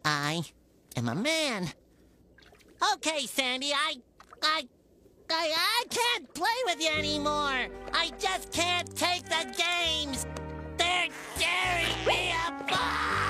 I am a man. Okay, Sandy, I can't play with you anymore. I just can't take the games. They're tearing me apart.